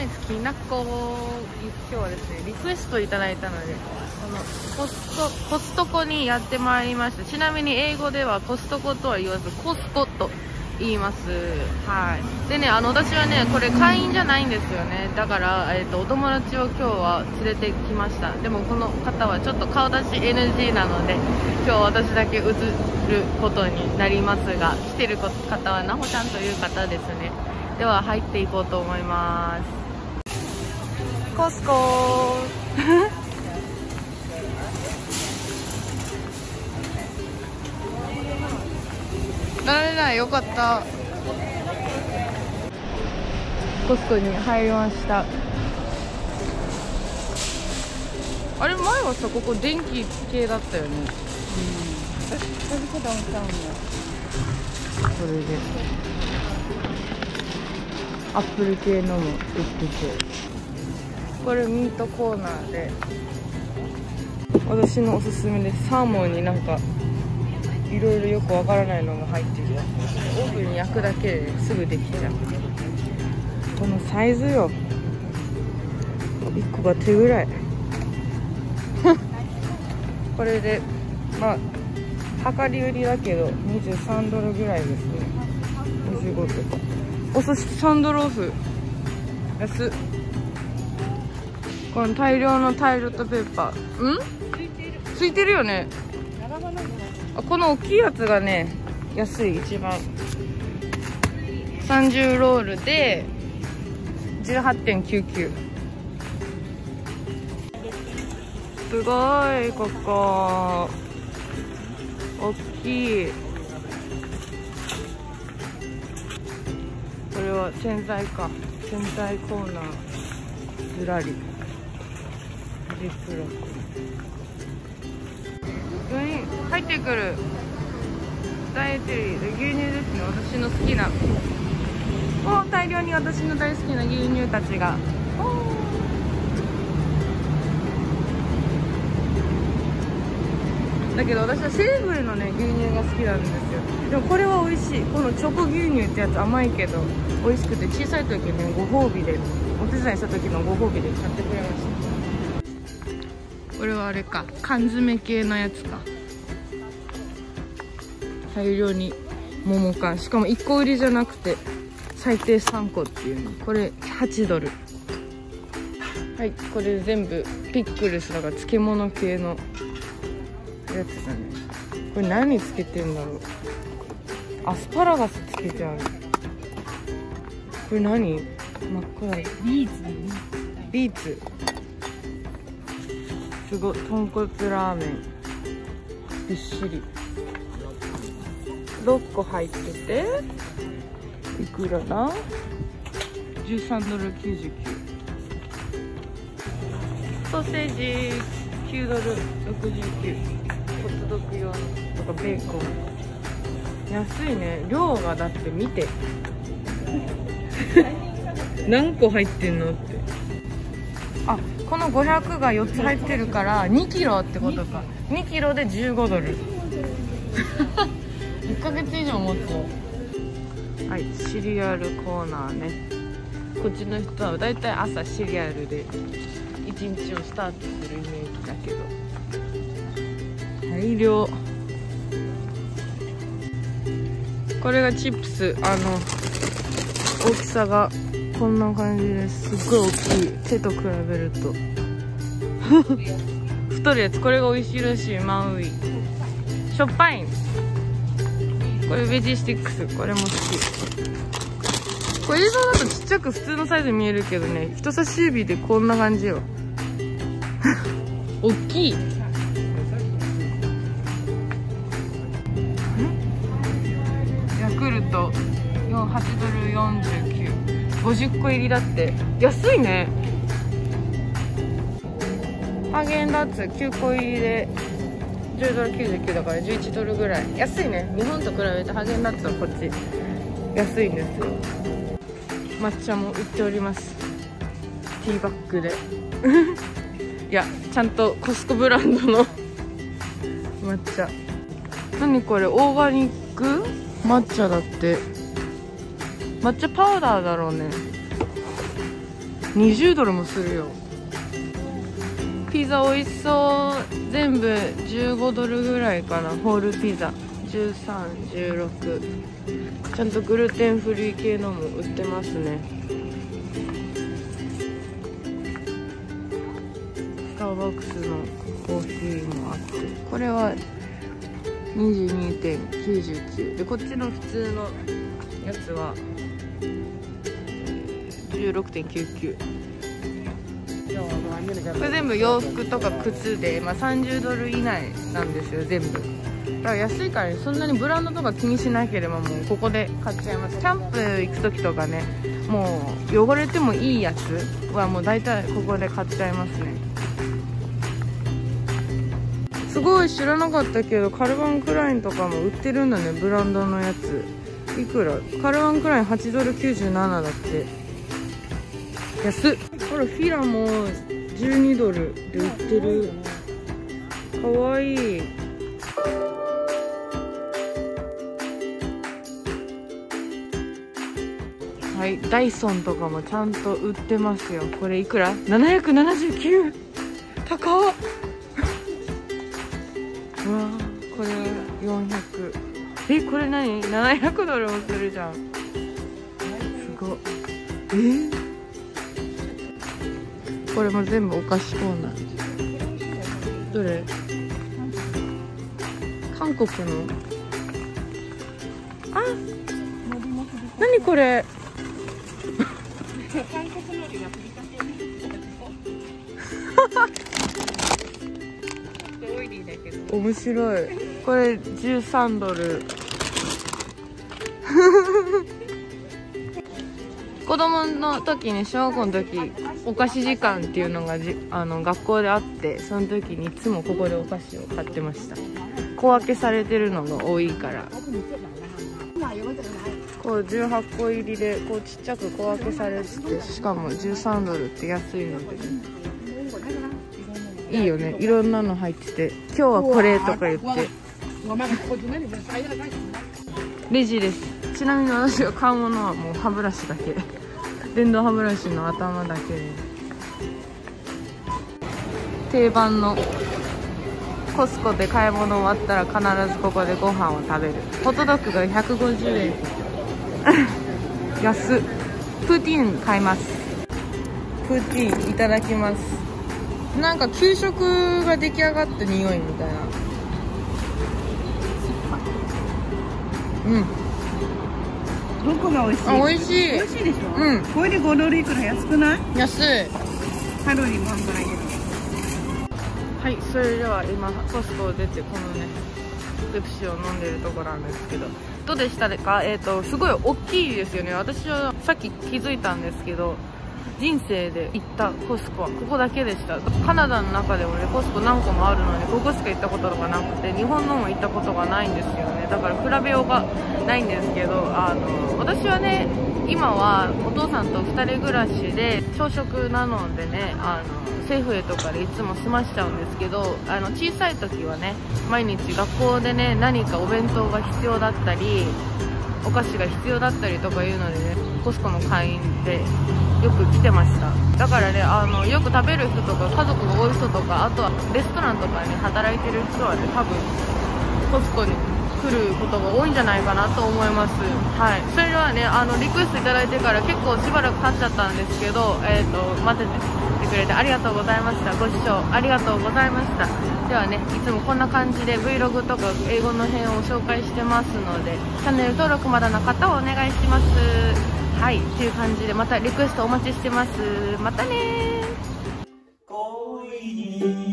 イスきなこ、今日はですねリクエストいただいたので、このコストコにやってまいりました。ちなみに英語ではコストコとは言わずコスコと言います。はい。でね、私はねこれ会員じゃないんですよね。だから、お友達を今日は連れてきました。でもこの方はちょっと顔出し NG なので今日私だけ映ることになりますが、来てる方はなほちゃんという方ですね。では入っていこうと思います。コスコなれない、よかった。コスコに入りました。あれ前はさ、ここ電気系だったよね。これでアップル系のも売ってて、これミートコーナーで私のおすすめです。サーモンになんかいろいろよくわからないのが入ってる。オーブンに焼くだけですぐできちゃう。このサイズよ、1個が手ぐらいこれでまあ量り売りだけど23ドルぐらいですね。25とか。お寿司3ドルオフ、安っ。この大量のタイルとペーパーついてるよね。この大きいやつがね安い。一番30ロールで 18.99。 すごい。ここ大きい。これは洗剤か。洗剤コーナーずらり。ジップロック入ってくる。ダイエテリーで牛乳ですね。私の好きな、大量に私の大好きな牛乳たちが。だけど私はシェーブルのね牛乳が好きなんですよ。でもこれは美味しい。このチョコ牛乳ってやつ甘いけど美味しくて、小さい時ねご褒美でお手伝いした時のご褒美で買ってくれました。これはあれか、缶詰系のやつか。大量に桃缶、しかも1個売りじゃなくて最低3個っていうの。これ8ドル。はい、これ全部ピックルスだから漬物系のやつだね。これ何つけてんだろう。アスパラガスつけてある。これ何？真っ暗い。ビーツ。すごい。豚骨ラーメンびっしり6個入ってていくらだ？13ドル99。ソーセージ9ドル69。ホットドッグ用とかベーコン安いね。量がだって見て何個入ってんのって。あ、この500が4つ入ってるから2キロってことか。2キロで15ドル1ヶ月以上持ってる。はい、シリアルコーナーね。こっちの人はだいたい朝シリアルで一日をスタートするイメージだけど、大量。これがチップス。大きさがこんな感じです。すっごい大きい。手と比べると太るやつ。これが美味しいらしい。マウイしょっぱい。これベジスティックス。これも好き。これ映像だとちっちゃく普通のサイズに見えるけどね、人差し指でこんな感じよ大きい。ヤクルト8ドル49。50個入りだって。安いね。ハーゲンダッツ9個入りで10ドル99だから11ドルぐらい。安いね。日本と比べてハーゲンダッツはこっち安いんですよ。抹茶も売っております。ティーバッグでいや、ちゃんとコスコブランドの抹茶。何これ、オーガニック抹茶だって。抹茶パウダーだろうね。 20ドルもするよ。ピザ美味しそう。全部15ドルぐらいかな。ホールピザ13、16。ちゃんとグルテンフリー系のも売ってますね。スターバックスのコーヒーもあって、これは 22.99 で、こっちの普通のやつは 16.99。これ全部洋服とか靴で、30ドル以内なんですよ、全部。だから安いからね、そんなにブランドとか気にしなければもうここで買っちゃいます。キャンプ行く時とかね、もう汚れてもいいやつはもう大体ここで買っちゃいますね。すごい知らなかったけど、カルバンクラインとかも売ってるんだね、ブランドのやつ。いくら？カルバンクライン8ドル97だって。安っ。ほら、フィラも12ドルで売ってる。かわいい。はい、ダイソンとかもちゃんと売ってますよ。これいくら？ 779。高っ。うわー、これ400。これ何？ 700 ドルもするじゃん。すごっ。これも全部お菓子コーナー。どれ？韓国の？あ、何これ？面白い。これ13ドル。子供の時に、小学校の時、お菓子時間っていうのが学校であって、その時にいつもここでお菓子を買ってました。小分けされてるのが多いから。こう18個入りでこうちっちゃく小分けされてて、しかも13ドルって安いのでね、いいよね。いろんなの入ってて、今日はこれとか言って。レジです。ちなみに私が買うものはもう歯ブラシだけ。電動歯ブラシの頭だけで。定番のコスコで買い物終わったら必ずここでご飯を食べる。ホットドッグが150円。安っ。プーティーン買います。プーティーンいただきます。なんか給食が出来上がった匂いみたいな。 どこが美味しい？ あ、美味しい。 美味しいでしょ。これで5ドルいくら安くない？ 安い。 カロリーも半端ないけど。 はい、それでは今コスコを出て、このねペプシを飲んでるところなんですけど、どうでしたか？すごい大きいですよね。私はさっき気づいたんですけど、人生で行ったコスコはここだけでした。カナダの中でもね、コスコ何個もあるのにここしか行ったことがなくて、日本のも行ったことがないんですよね。だから比べようがないんですけど、私はね、今はお父さんと2人暮らしで朝食なのでね、セーフウェイとかでいつも済ましちゃうんですけど、小さい時はね、毎日学校でね、何かお弁当が必要だったりお菓子が必要だったりとかいうのでね、コスコの会員でよく来てました。だからね、よく食べる人とか家族が多い人とか、あとはレストランとかに働いてる人はね、多分コスコに来ることが多いんじゃないかなと思います。はい、それではね、リクエストいただいてから結構しばらく経っちゃったんですけど、待っててくれてありがとうございました。ご視聴ありがとうございました。ではね、いつもこんな感じで Vlog とか英語の辺を紹介してますので、チャンネル登録まだの方はお願いします。はい、っていう感じでまたリクエストお待ちしてます。またねー。